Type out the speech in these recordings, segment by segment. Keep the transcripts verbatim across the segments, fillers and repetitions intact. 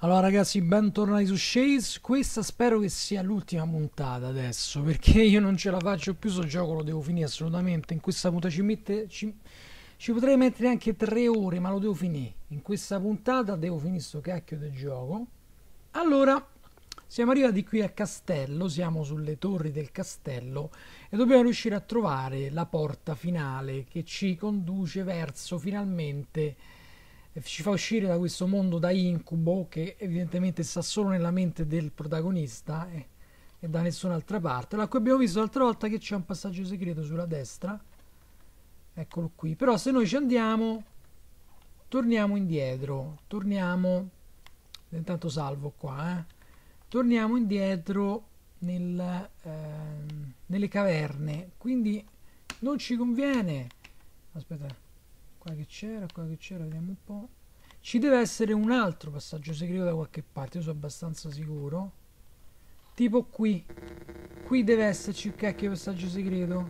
Allora ragazzi, bentornati su Chase. Questa spero che sia l'ultima puntata adesso, perché io non ce la faccio più, sto gioco lo devo finire assolutamente. In questa puntata ci, mette, ci, ci potrei mettere anche tre ore, ma lo devo finire. In questa puntata devo finire sto cacchio del gioco. Allora, siamo arrivati qui a Castello, siamo sulle torri del castello e dobbiamo riuscire a trovare la porta finale che ci conduce verso finalmente, ci fa uscire da questo mondo da incubo che evidentemente sta solo nella mente del protagonista e, e da nessun'altra parte. Allora, qui abbiamo visto l'altra volta che c'è un passaggio segreto sulla destra, eccolo qui. Però se noi ci andiamo, torniamo indietro, torniamo, intanto salvo qua, eh. Torniamo indietro nel, ehm, nelle caverne, quindi non ci conviene. Aspetta, qua che c'era, qua che c'era, vediamo un po'. Ci deve essere un altro passaggio segreto da qualche parte, io sono abbastanza sicuro. Tipo qui. Qui deve esserci il cacchio passaggio segreto.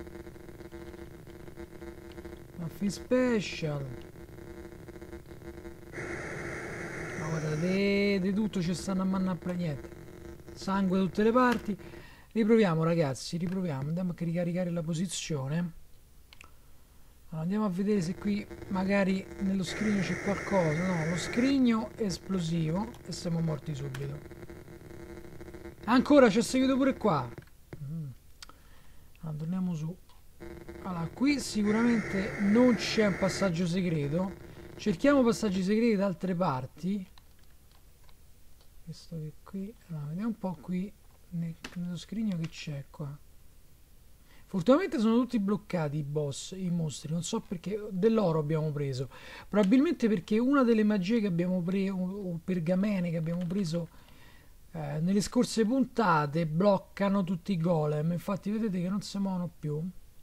Muffin Special. Ma guarda, di tutto ci stanno a mannare niente. Sangue da tutte le parti. Riproviamo ragazzi, riproviamo. Andiamo a ricaricare la posizione. Allora, andiamo a vedere se qui magari nello scrigno c'è qualcosa. No, lo scrigno è esplosivo e siamo morti subito. Ancora, c'è seguito pure qua. Mm. Allora, torniamo su. Allora, qui sicuramente non c'è un passaggio segreto. Cerchiamo passaggi segreti da altre parti. Questo che qui. Allora, vediamo un po' qui nel, nello scrigno che c'è qua. Fortunatamente sono tutti bloccati i boss, i mostri, non so perché. Dell'oro abbiamo preso, probabilmente perché una delle magie che abbiamo preso, o pergamene che abbiamo preso eh, nelle scorse puntate, bloccano tutti i golem. Infatti vedete che non si muovono più.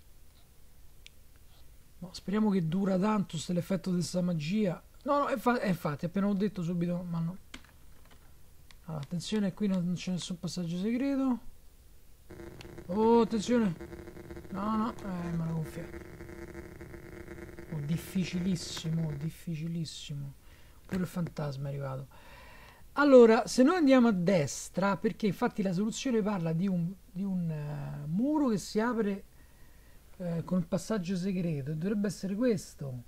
No, speriamo che dura tanto l'effetto di questa magia. No, no, è infatti appena ho detto subito, ma no. Allora, attenzione, qui non c'è nessun passaggio segreto. Oh, attenzione. No, no, eh, me la gonfia. Oh, difficilissimo, difficilissimo. Pure il fantasma è arrivato. Allora, se noi andiamo a destra, perché infatti la soluzione parla di un, di un uh, muro che si apre uh, con il passaggio segreto, dovrebbe essere questo.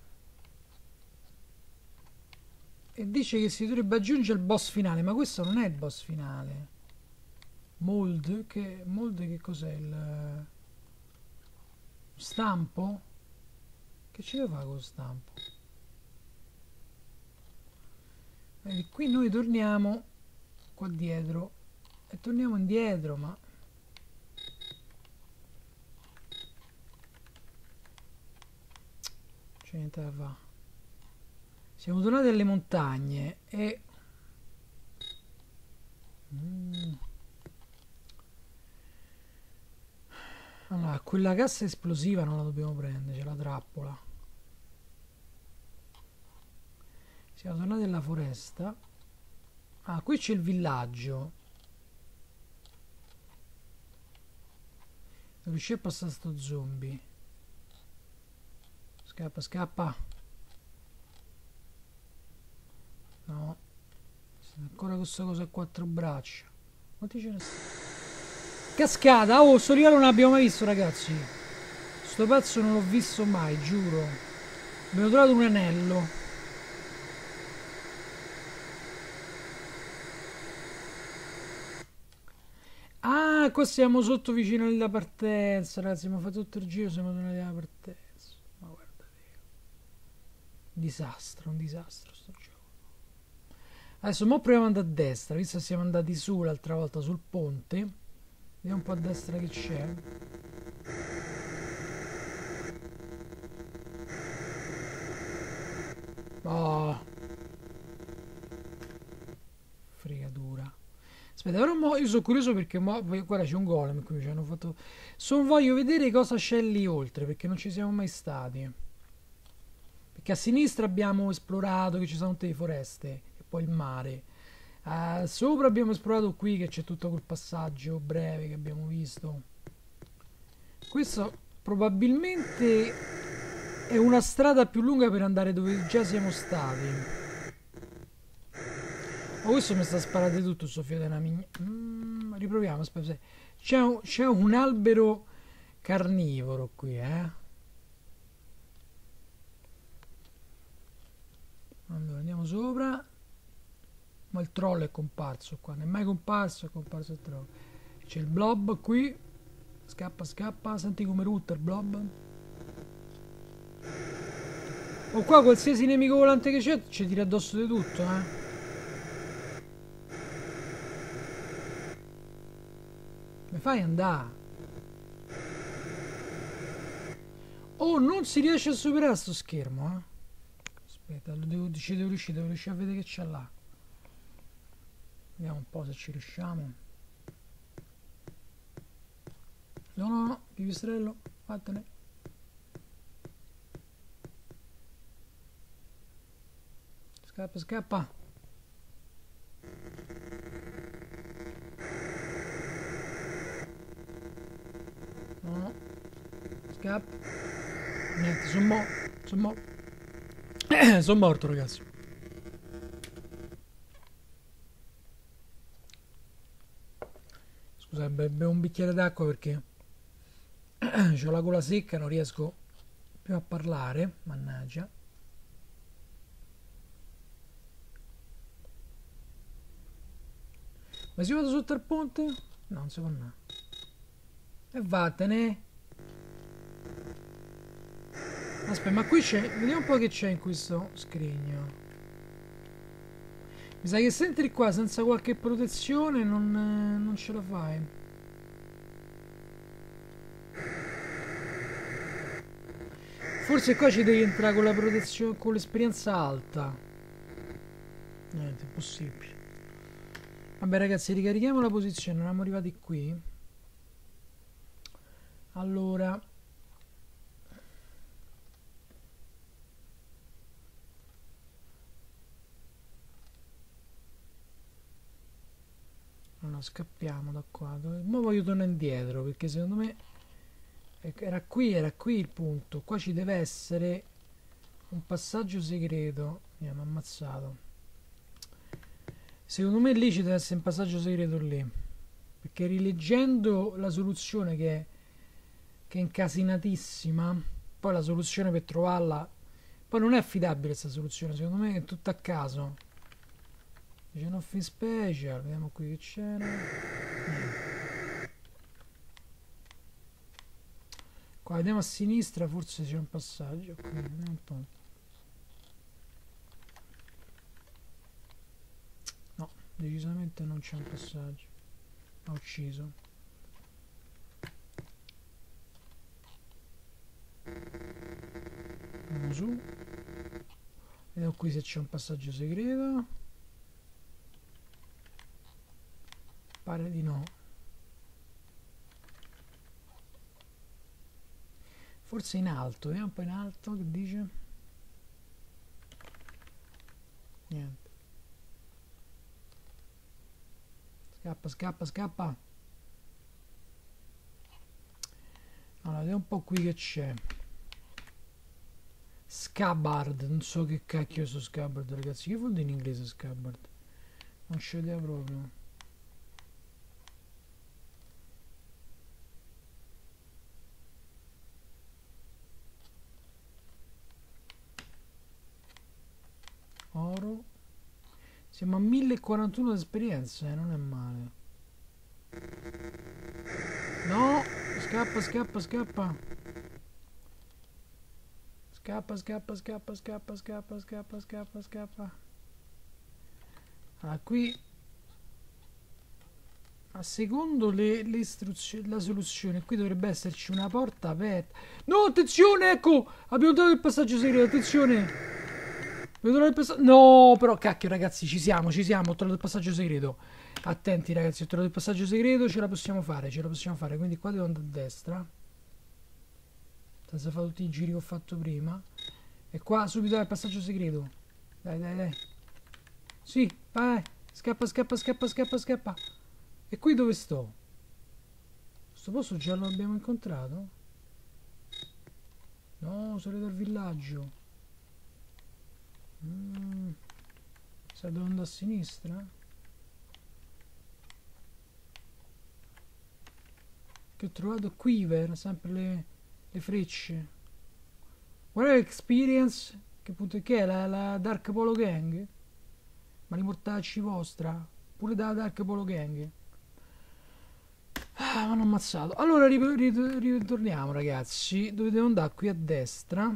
E dice che si dovrebbe aggiungere il boss finale, ma questo non è il boss finale. Mold, che, mold che cos'è? Il stampo? Che ci deve fare con lo stampo? E qui noi torniamo qua dietro e torniamo indietro, ma c'è niente da fare. Siamo tornati alle montagne e mm. Allora, quella cassa esplosiva non la dobbiamo prendere, c'è la trappola. Siamo tornati alla foresta. Ah, qui c'è il villaggio. Non riesce a passare sto zombie. Scappa, scappa. No. Ancora questa cosa a quattro braccia. Quanti ce ne stanno? Cascata, oh, sto livello non l'abbiamo mai visto ragazzi. Sto pezzo non l'ho visto mai, giuro. Abbiamo trovato un anello. Ah, qua siamo sotto vicino alla partenza, ragazzi. Abbiamo fatto tutto il giro, siamo tornati alla partenza. Ma guardate. Disastro, un disastro sto gioco. Adesso mo proviamo ad andare a destra, visto che siamo andati su l'altra volta sul ponte. Vediamo un po' a destra che c'è. Oh. Fregatura. Aspetta, però mo io sono curioso perché mo, guarda c'è un golem qui, ci hanno fatto. Son voglio vedere cosa c'è lì oltre, perché non ci siamo mai stati. Perché a sinistra abbiamo esplorato che ci sono tutte le foreste e poi il mare. Uh, sopra abbiamo esplorato qui che c'è tutto quel passaggio breve che abbiamo visto. Questo probabilmente è una strada più lunga per andare dove già siamo stati. Oh, questo mi sta sparando tutto, sto figlio della migna. Mm, riproviamo, aspetta. C'è un, c'è un albero carnivoro qui, eh. Allora, andiamo sopra. Ma il troll è comparso qua. Non è mai comparso, è comparso il troll. C'è il blob qui. Scappa, scappa. Senti come rutta il blob. Oh, qua qualsiasi nemico volante che c'è ci tira addosso di tutto, eh. Mi fai andare? Oh, non si riesce a superare sto schermo, eh. Aspetta, lo devo, ci devo riuscire, devo riuscire a vedere che c'è là. Vediamo un po' se ci riusciamo. No, no, no, pipistrello, vattene. Scappa, scappa. No, no. Scappa. Niente, sono morto. Sono morto. Sono morto, ragazzi. Scusate, bevo un bicchiere d'acqua perché ho la gola secca, non riesco più a parlare. Mannaggia. Ma si vado sotto il ponte? No, non si può andare. E vattene. Aspetta, ma qui c'è... Vediamo un po' che c'è in questo scrigno. Mi sa che se entri qua senza qualche protezione non, non ce la fai. Forse qua ci devi entrare con la protezione, con l'esperienza alta. Niente, impossibile. Vabbè ragazzi, ricarichiamo la posizione, non siamo arrivati qui. Allora... Allora, scappiamo da qua. Ma voglio tornare indietro perché secondo me era qui, era qui il punto. Qua ci deve essere un passaggio segreto. Mi hanno ammazzato. Secondo me lì ci deve essere un passaggio segreto lì. Perché rileggendo la soluzione che è, che è incasinatissima, poi la soluzione per trovarla, poi non è affidabile questa soluzione, secondo me è tutta a caso. C'è un offin special, vediamo qui che c'era. Qua vediamo a sinistra, forse c'è un passaggio. Qui, vediamo un po'. No, decisamente non c'è un passaggio. Ha ucciso. Andiamo su. Vediamo qui se c'è un passaggio segreto. Pare di no. Forse in alto, vediamo un po' in alto che dice. Niente. Scappa, scappa, scappa. Allora, vediamo un po' qui che c'è. Scabbard, non so che cacchio è su Scabbard, ragazzi. Che vuol dire in inglese Scabbard? Non c'ho idea proprio. Oro. Siamo a mille e quarantuno di esperienza, eh, non è male. No, scappa, scappa, scappa. Scappa, scappa, scappa, scappa, scappa, scappa, scappa, scappa. Ah, qui a secondo le, le istruzioni, la soluzione, qui dovrebbe esserci una porta aperta. No, attenzione, ecco, abbiamo trovato il passaggio segreto, attenzione. No, però cacchio ragazzi, ci siamo, ci siamo, ho trovato il passaggio segreto. Attenti ragazzi, ho trovato il passaggio segreto, ce la possiamo fare, ce la possiamo fare. Quindi qua devo andare a destra. Senza fare tutti i giri che ho fatto prima. E qua subito è il passaggio segreto. Dai, dai, dai. Sì, vai, scappa, scappa, scappa, scappa, scappa. E qui dove sto? Questo posto già lo abbiamo incontrato? No, sono dal villaggio. Mm. Sai dove andare a sinistra? Che ho trovato Quiver, sempre le, le frecce. Whatever experience. Che punto che è? La, la Dark Polo Gang? Ma li mortacci vostra? Pure da Dark Polo Gang. Ah, mi hanno ammazzato. Allora ritorniamo, ragazzi. Dove devo andare? Qui a destra.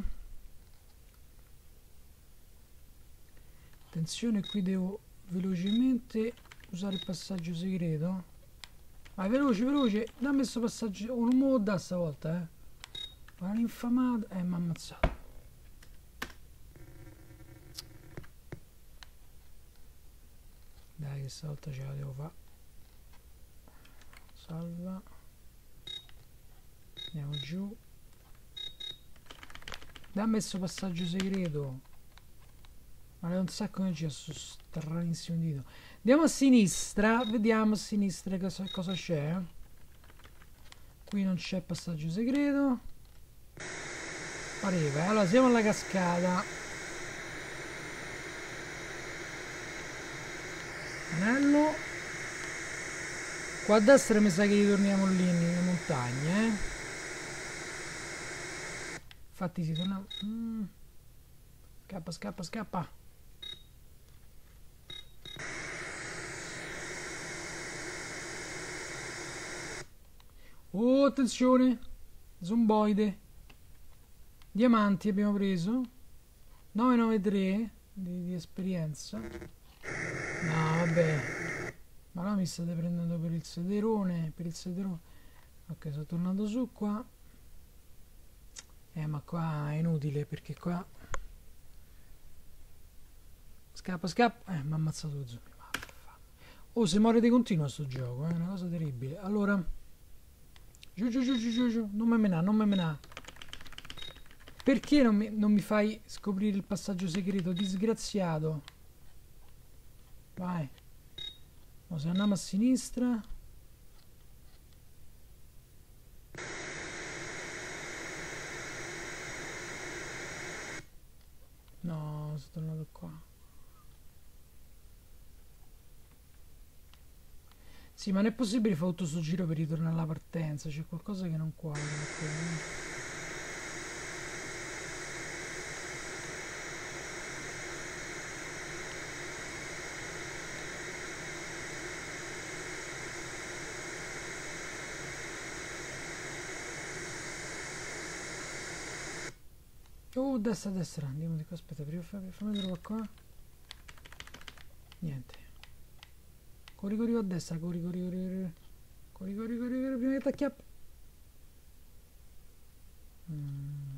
Attenzione, qui devo velocemente usare il passaggio segreto. Vai, veloce, veloce. Dammi questo passaggio. Oh, non me lo dà stavolta, eh. Ma l'infamato. Eh, mi ha ammazzato. Dai, che stavolta ce la devo fare. Salva. Andiamo giù. Dammi questo passaggio segreto. Ma è un sacco di energia su stranissimo dito. Andiamo a sinistra. Vediamo a sinistra cosa, cosa c'è. Qui non c'è passaggio segreto. Pareva. Allora siamo alla cascata. Anello. Qua a destra mi sa che ritorniamo lì nelle montagne, eh. Infatti si torna. Mm. Scappa, scappa, scappa. Oh, attenzione. Zomboide. Diamanti abbiamo preso. novecentonovantatré di, di esperienza. No, vabbè. Ma là mi state prendendo per il sederone. Per il sederone. Ok, sono tornato su qua. Eh, ma qua è inutile perché qua. Scappa, scappa. Eh, mi ha ammazzato lo zombie. Oh, se muore di continuo sto gioco, è eh? Una cosa terribile. Allora. Giù, giù, giù, giù, giù, giù. Non me menà, non me menà. Perché non mi, non mi fai scoprire il passaggio segreto? Disgraziato. Vai. Oh, se andiamo a sinistra. No, sono tornato qua. Sì, ma non è possibile fare tutto sto giro per ritornare alla partenza. C'è qualcosa che non quadra. Oh, destra, destra. Andiamo di qua. Aspetta, prima fammi vedere qua. Niente. Corri, corri a destra. Corri, corri, corri, corri. Corri, corri, corri, corri. Prima che t'acchiappa. Mm.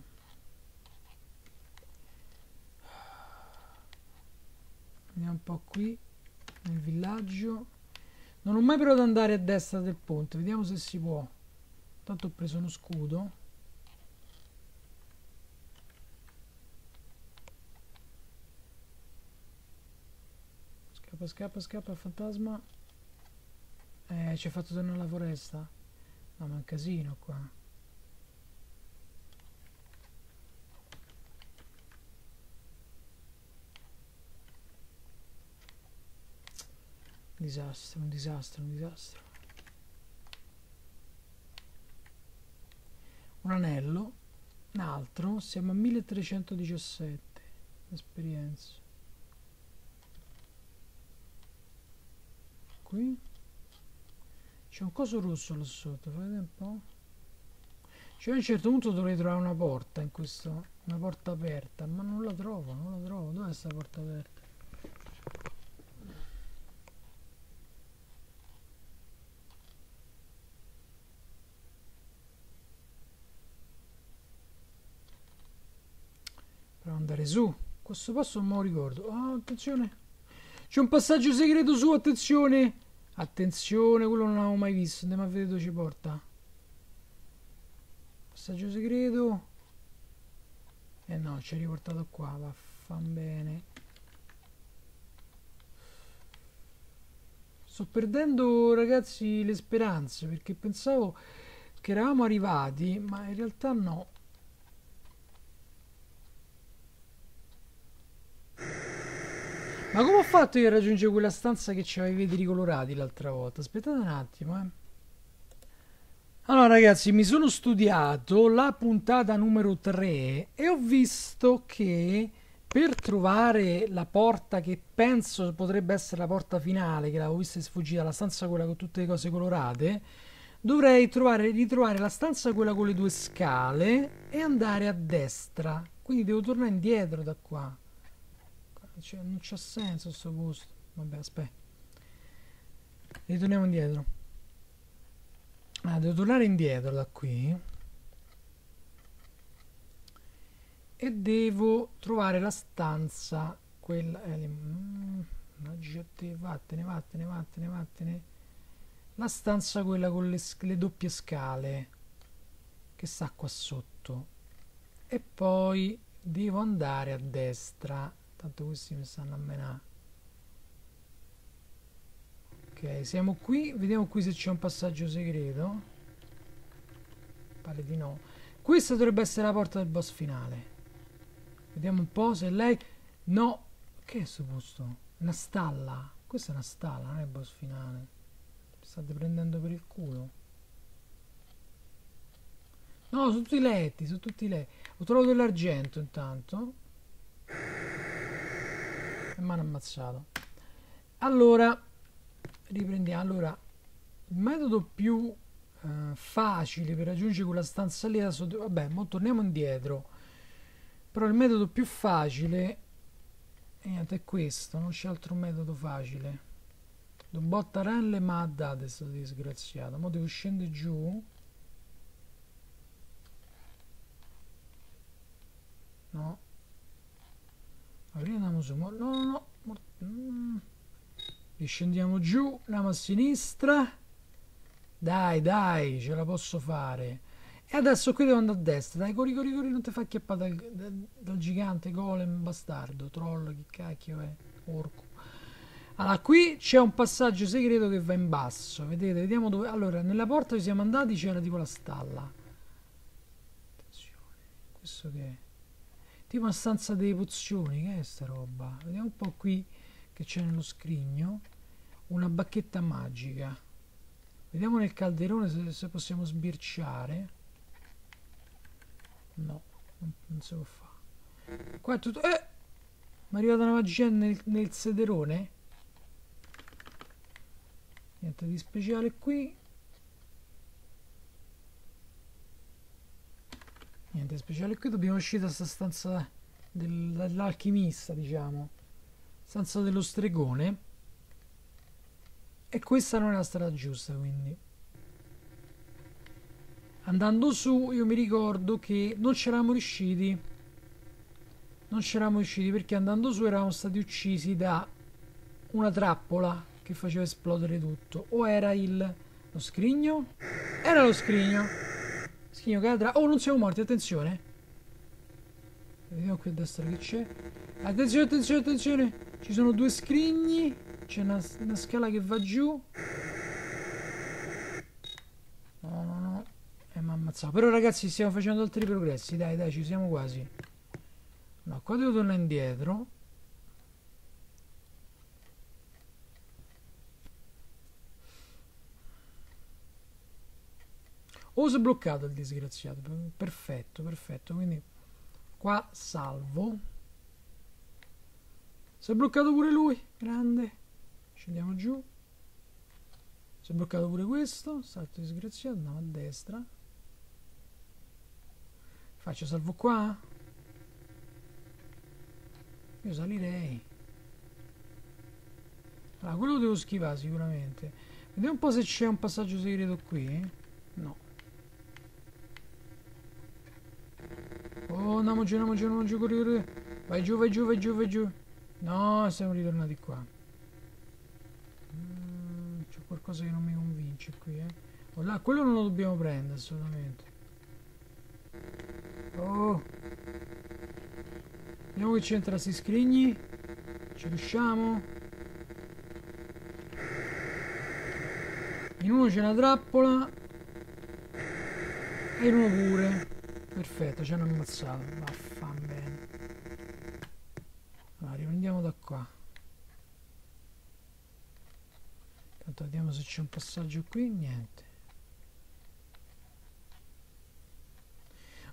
Andiamo un po' qui. Nel villaggio. Non ho mai provato ad andare a destra del ponte. Vediamo se si può. Tanto ho preso uno scudo. Scappa, scappa, scappa, il fantasma. Eh, ci ha fatto tornare alla foresta. No, ma è un casino qua. Un disastro, un disastro, un disastro. Un anello. Un altro. Siamo a milletrecentodiciassette. Esperienza. Qui c'è un coso rosso là sotto, fate un po'. Cioè a un certo punto dovrei trovare una porta in questo, una porta aperta, ma non la trovo, non la trovo. Dov'è sta porta aperta? Per andare su, questo passo non me lo ricordo. Oh, attenzione, c'è un passaggio segreto su, attenzione. Attenzione, quello non l'avevo mai visto. Andiamo a vedere dove ci porta. Passaggio segreto. Eh no, ci ha riportato qua. Vaffan bene. Sto perdendo, ragazzi, le speranze, perché pensavo che eravamo arrivati, ma in realtà no. Ma come ho fatto io a raggiungere quella stanza che c'aveva i vetri colorati l'altra volta? Aspettate un attimo, eh. Allora ragazzi, mi sono studiato la puntata numero tre e ho visto che per trovare la porta che penso potrebbe essere la porta finale, che l'avevo vista sfuggita, la stanza quella con tutte le cose colorate, dovrei trovare, ritrovare la stanza quella con le due scale e andare a destra. Quindi devo tornare indietro da qua. Cioè, non c'ha senso sto posto. Vabbè, aspetta. Ritorniamo indietro. Ah, devo tornare indietro da qui e devo trovare la stanza quella eh, le- mm, mannaggia te, vattene, vattene, vattene, vattene. La stanza quella con le, sc- le doppie scale che sta qua sotto. E poi devo andare a destra. Tanto questi mi stanno a menare. Ok, siamo qui. Vediamo qui se c'è un passaggio segreto. Pare di no. Questa dovrebbe essere la porta del boss finale. Vediamo un po' se lei... No! Che è sto posto? Una stalla. Questa è una stalla, non è il boss finale. Mi state prendendo per il culo. No, sono tutti i letti, sono tutti i letti. Ho trovato dell'argento intanto. E mi hanno ammazzato. Allora, riprendiamo. Allora, il metodo più eh, facile per raggiungere quella stanza lì, adesso, vabbè, mo torniamo indietro. Però il metodo più facile e niente, è questo, non c'è altro metodo facile. Do bottarelle ma ha date sto disgraziato. Mo devo scendere giù. No. Allora andiamo su. No, no, no. Mm. Riscendiamo giù, andiamo a sinistra. Dai, dai, ce la posso fare. E adesso qui devo andare a destra. Dai, corri, corri, corri, non ti fa acchiappare dal, dal, dal gigante golem bastardo. Troll, che cacchio è? Orco. Allora, qui c'è un passaggio segreto che va in basso. Vedete, vediamo dove... Allora, nella porta che siamo andati c'era tipo la stalla. Attenzione. Questo che è? Tipo una stanza delle pozioni. Che è sta roba? Vediamo un po' qui che c'è nello scrigno. Una bacchetta magica. Vediamo nel calderone se, se possiamo sbirciare. No, non, non si può fare. Qua è tutto... Eh! Mi è arrivata una magia nel, nel sederone. Niente di speciale qui. Niente di speciale qui. Dobbiamo uscire da questa stanza del, dell'alchimista, diciamo. Stanza dello stregone. E questa non è la strada giusta, quindi. Andando su, io mi ricordo che non c'eravamo riusciti. Non c'eravamo riusciti perché andando su eravamo stati uccisi da una trappola che faceva esplodere tutto. O era il... lo scrigno? Era lo scrigno. Scrigno cadrà. Oh, non siamo morti, attenzione. Vediamo qui a destra che c'è. Attenzione, attenzione, attenzione. Ci sono due scrigni. C'è una, una scala che va giù. No, no, no. E mi ha ammazzato. Però ragazzi stiamo facendo altri progressi. Dai, dai, ci siamo quasi. No, qua devo tornare indietro. Oh, si è bloccato il disgraziato. Perfetto, perfetto. Quindi qua salvo. Si è bloccato pure lui. Grande. Scendiamo giù. Si è bloccato pure questo. Salto disgraziato. Andiamo a destra. Faccio salvo qua. Io salirei. Allora, quello lo devo schivare sicuramente. Vediamo un po' se c'è un passaggio segreto qui. No. Oh, andiamo giù, andiamo giù, andiamo giù, corri, corri. Vai giù, vai giù, vai giù, vai giù. No, siamo ritornati qua. Mm, c'è qualcosa che non mi convince qui, eh. Oh, là, quello non lo dobbiamo prendere, assolutamente. Oh. Vediamo che c'entra sti scrigni. Ci riusciamo? In uno c'è una trappola. E in uno pure. Perfetto, ci hanno ammazzato. Vaffan bene. Allora, riprendiamo da qua. Intanto vediamo se c'è un passaggio qui. Niente.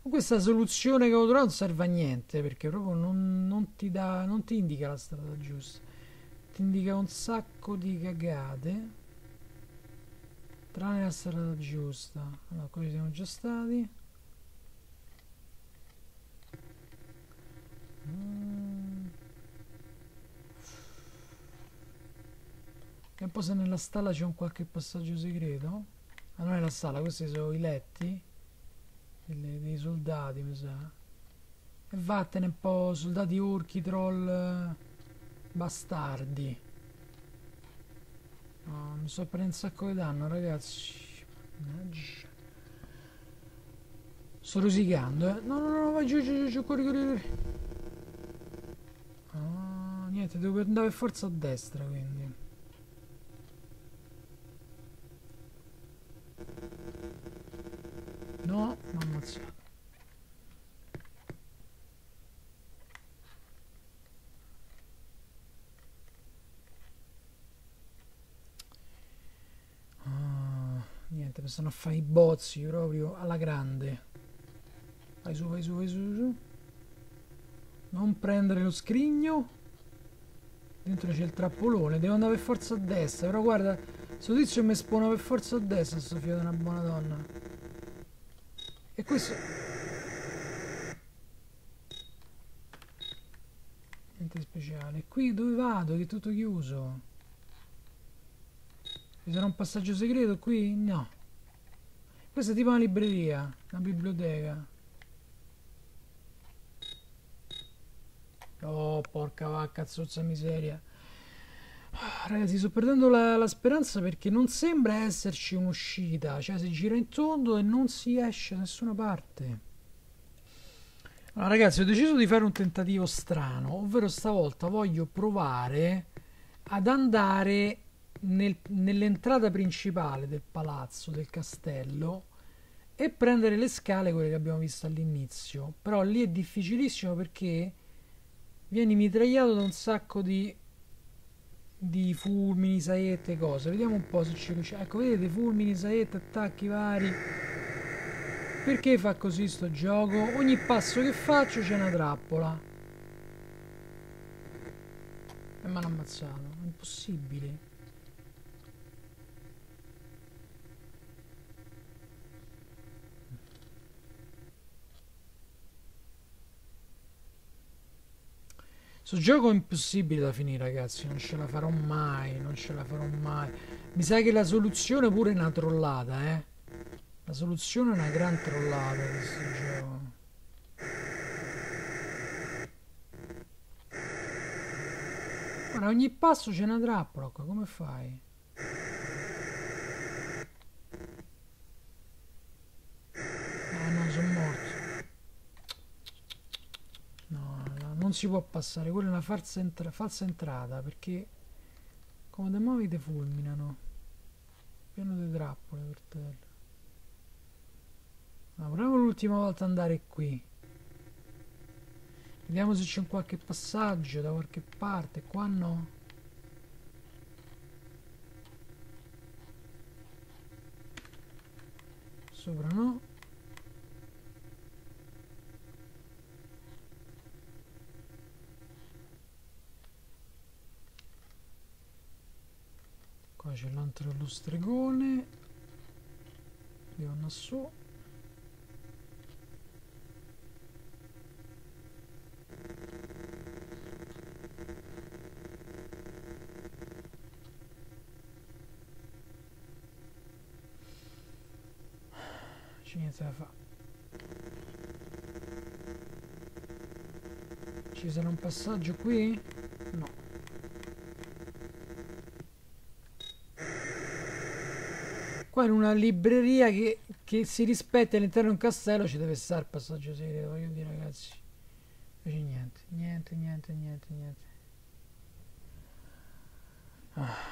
Questa soluzione che ho trovato non serve a niente perché proprio non, non ti dà, non ti indica la strada giusta, ti indica un sacco di cagate tranne la strada giusta. Allora, qui siamo già stati. Mm. E poi se nella stalla c'è un qualche passaggio segreto. Ah, non è la stalla, questi sono i letti delle- dei soldati, mi sa. E vattene un po', soldati orchi, troll, eh, bastardi. No, mi sto prendendo un sacco di danno, ragazzi. Mannaggia. Sto rosicando, eh. No, no, no, vai giù, giù, giù, giù, corri, corri, corri. Ah, niente, devo andare per forza a destra, quindi. No, mi ha ammazzato. Ah, niente, mi stanno a fare i bozzi proprio alla grande. Vai su, vai su, vai su, su. Non prendere lo scrigno. Dentro c'è il trappolone, devo andare per forza a destra. Però guarda, sto tizio mi spona per forza a destra, sto figlio di una buona donna. E questo... Niente speciale. Qui dove vado? Che è tutto chiuso. Ci sarà un passaggio segreto qui? No. Questa è tipo una libreria, una biblioteca. Oh, porca vacca, zozza miseria. Ah, ragazzi, sto perdendo la, la speranza perché non sembra esserci un'uscita. Cioè, si gira in tondo e non si esce da nessuna parte. Allora, ragazzi, ho deciso di fare un tentativo strano, ovvero stavolta voglio provare ad andare nel- nell'entrata principale del palazzo, del castello, e prendere le scale, quelle che abbiamo visto all'inizio. Però lì è difficilissimo perché vieni mitragliato da un sacco di, di fulmini, saette, cose. Vediamo un po' se ci riusciamo. Ecco, vedete, fulmini, saette, attacchi vari. Perché fa così sto gioco? Ogni passo che faccio c'è una trappola. E mi hanno ammazzato. È impossibile. Sto gioco è impossibile da finire, ragazzi. Non ce la farò mai. Non ce la farò mai. Mi sa che la soluzione pure è una trollata, eh. La soluzione è una gran trollata di questo gioco. Guarda, ogni passo c'è una trappola qua. Come fai? Ah no, sono morto. No, no, non si può passare. Quella è una falsa, entra- falsa entrata perché come te muovi te fulminano. Pieno di trappole per terra. Ma proviamo l'ultima volta ad andare qui. Vediamo se c'è un qualche passaggio da qualche parte. Qua no. Sopra no. Qua c'è l'altro lo stregone. Devo andare su. C'è niente da fare. Ci sarà un passaggio qui? No. Qua in una libreria che, che si rispetta all'interno di un castello ci deve stare il passaggio segreto, voglio dire, ragazzi. Invece niente, niente, niente, niente, niente. Ah.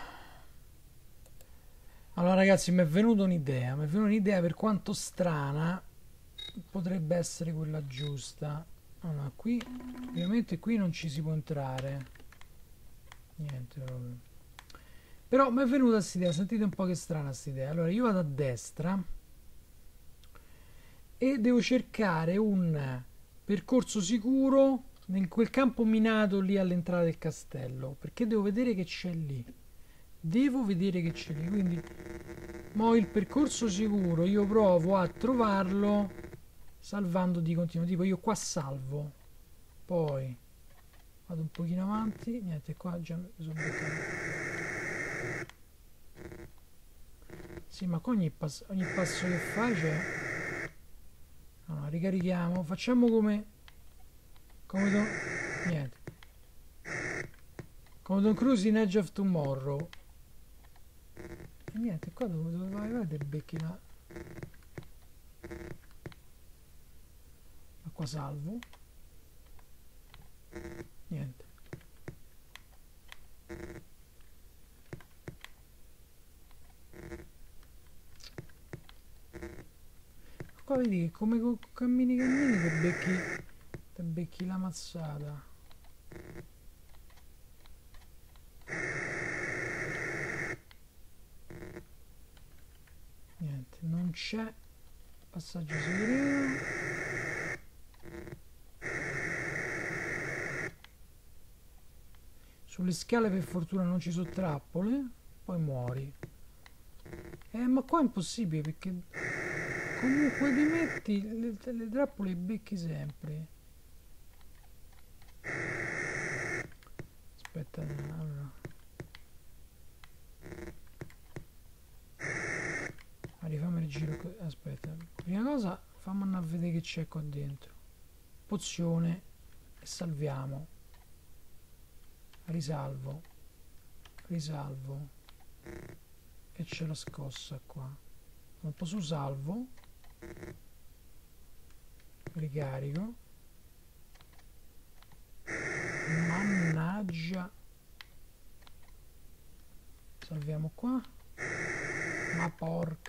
Allora ragazzi, mi è venuta un'idea, mi è venuta un'idea per quanto strana potrebbe essere quella giusta. Allora, qui, ovviamente qui non ci si può entrare. Niente proprio. Però mi è venuta questa idea, sentite un po' che strana questa idea. Allora io vado a destra e devo cercare un percorso sicuro in quel campo minato lì all'entrata del castello, perché devo vedere che c'è lì. Devo vedere che c'è lì, quindi mo il percorso sicuro io provo a trovarlo salvando di continuo, tipo io qua salvo, poi vado un pochino avanti, niente, qua già mi sono beccato. Sì, ma qua ogni, pass ogni passo che fai c'è. No, no, ricarichiamo, facciamo come come Don... niente, come Tom Cruise in Edge of Tomorrow. E niente, qua dove, dove vai? Vai te becchi là. Ma qua salvo. Niente. Qua vedi che come co- cammini cammini te becchi, te becchi la mazzata. Niente, non c'è passaggio segreto. Sulle scale per fortuna non ci sono trappole, poi muori. Eh, ma qua è impossibile perché comunque ti metti le, le trappole e becchi sempre. Aspetta, allora. Ah, rifammi il giro. Aspetta, prima cosa fammi andare a vedere che c'è qua dentro. Pozione e salviamo. Risalvo. Risalvo. E c'è la scossa qua. Un po' su salvo. Ricarico. Mannaggia. Salviamo qua. Ma porca.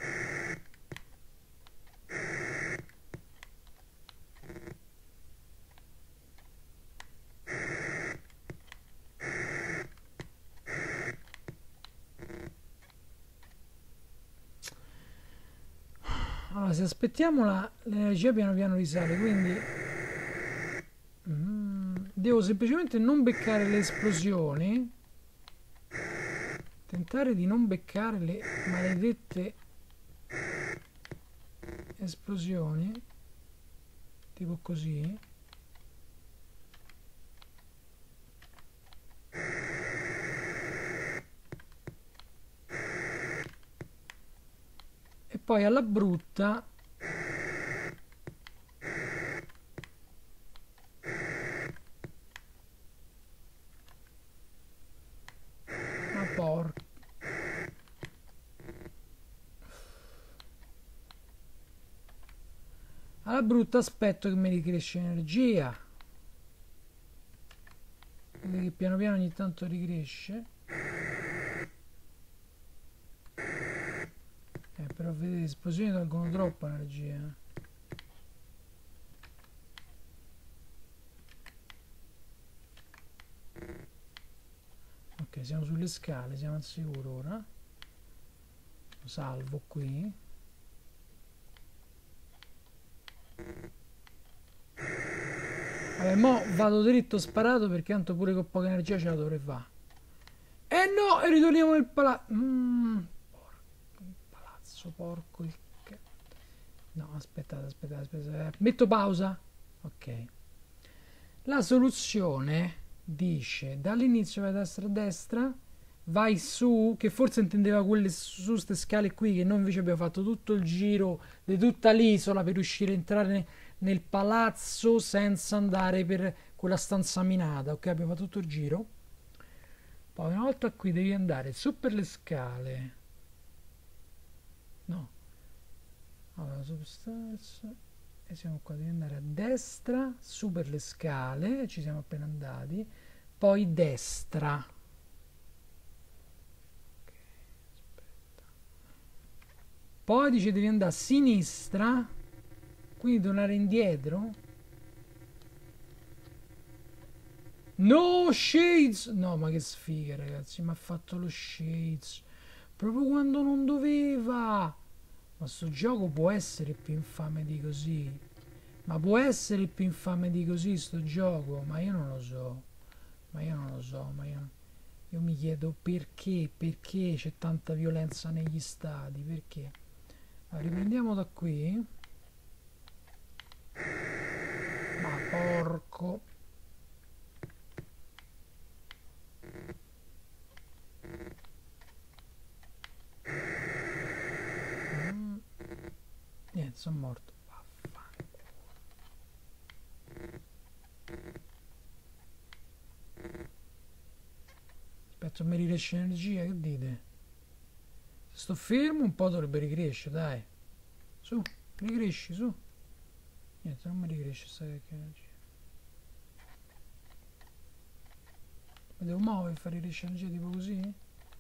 Allora, se aspettiamo la, l'energia piano piano risale, quindi mm, devo semplicemente non beccare le esplosioni, tentare di non beccare le maledette esplosioni, tipo così. E poi alla brutta ma porca. Alla brutta aspetto che mi ricresce energia. Vedi che piano piano ogni tanto ricresce. Eh, però vedete, le esplosioni tolgono troppa energia. Ok, siamo sulle scale, siamo al sicuro ora. Salvo qui. Vabbè, mo vado dritto sparato perché tanto pure con poca energia ce la dovrei fare. E no, e ritorniamo nel palazzo. Mm, porco, il palazzo, porco il c... No, aspettate, aspettate, aspettate. Metto pausa. Ok. La soluzione dice dall'inizio vai da destra a destra, vai su, che forse intendeva quelle su queste scale qui, che noi invece abbiamo fatto tutto il giro di tutta l'isola per riuscire a entrare nel palazzo senza andare per quella stanza minata. Ok, abbiamo fatto tutto il giro. Poi una volta qui devi andare su per le scale. No. Allora, substance. E siamo qua, devi andare a destra, su per le scale, ci siamo appena andati. Poi destra. Ok, aspetta. Poi dice devi andare a sinistra, quindi tornare indietro. No, Shades! No, ma che sfiga, ragazzi, mi ha fatto lo Shades proprio quando non doveva. Ma sto gioco può essere più infame di così? Ma può essere più infame di così sto gioco? Ma io non lo so. Ma io non lo so, ma io, io mi chiedo perché, perché c'è tanta violenza negli stadi, perché? Allora, riprendiamo da qui. Ma porco. Mm. Niente, sono morto. Vaffanculo. Aspetta, mi riesce energia, che dite? Se sto fermo un po' dovrebbe ricrescere, dai. Su, ricresci, su. Niente, non mi ricresce sta vecchia energia. Mi devo muovere per fare ricrescere energia tipo così?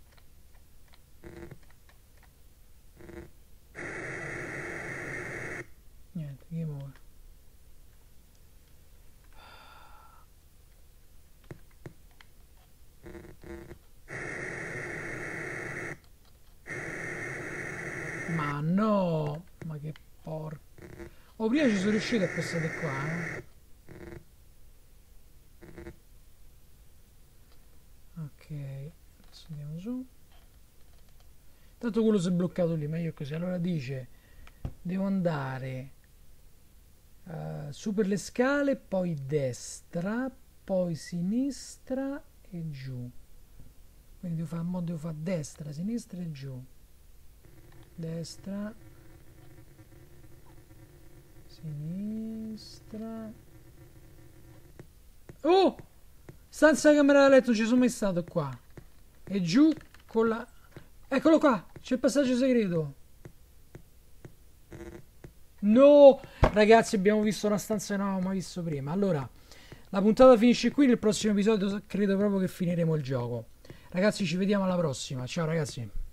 Niente, che muove. Ma no! Ma che porco. Oh, prima ci sono riuscito a passare qua, eh. Ok, adesso andiamo su. Tanto quello si è bloccato lì, meglio così. Allora dice, devo andare uh, su per le scale, poi destra, poi sinistra e giù. Quindi devo fare, mo devo fare destra, sinistra e giù. Destra, sinistra. Oh! Stanza camera da letto, ci sono mai stato qua. E giù con la... Eccolo qua, c'è il passaggio segreto. No! Ragazzi, abbiamo visto una stanza che non avevamo mai visto prima. Allora, la puntata finisce qui, nel prossimo episodio credo proprio che finiremo il gioco. Ragazzi, ci vediamo alla prossima. Ciao ragazzi.